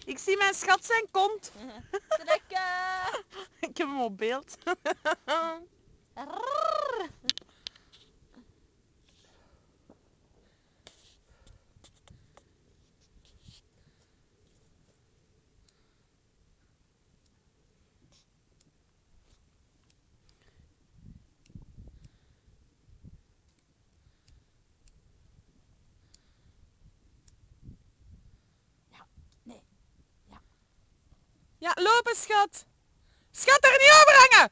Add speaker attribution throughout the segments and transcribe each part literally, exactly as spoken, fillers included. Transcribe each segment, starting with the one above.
Speaker 1: Ik zie mijn schat zijn kont.
Speaker 2: Trekken!
Speaker 1: Ik heb hem op beeld.
Speaker 2: Rrrr. Ja, nee. Ja.
Speaker 1: Ja, lopen schat. Schat, er niet over hangen.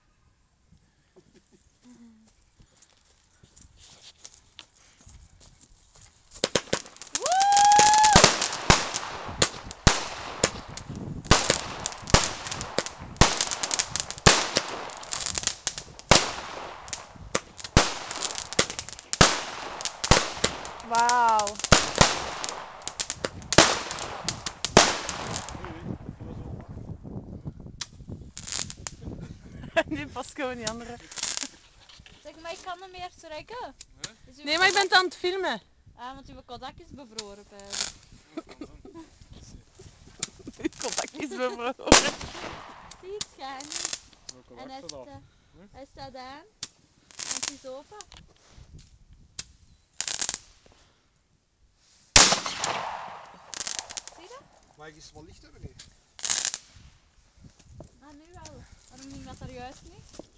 Speaker 1: Wauw. Die past gewoon niet andere.
Speaker 2: Zeg maar, ik kan hem meer trekken. Is uw
Speaker 1: Nee, maar ik ben het
Speaker 2: Kodak-
Speaker 1: aan het filmen.
Speaker 2: Ah, want uw Kodak is bevroren bij u.
Speaker 1: Die contact is bevroren.
Speaker 2: Zie je het schijn niet. En hij, sta, hij staat aan. En het is open. Zie je dat?
Speaker 3: Maar ik is wel licht hebben niet.
Speaker 2: Ah, nu wel. Waarom ging dat er juist niet?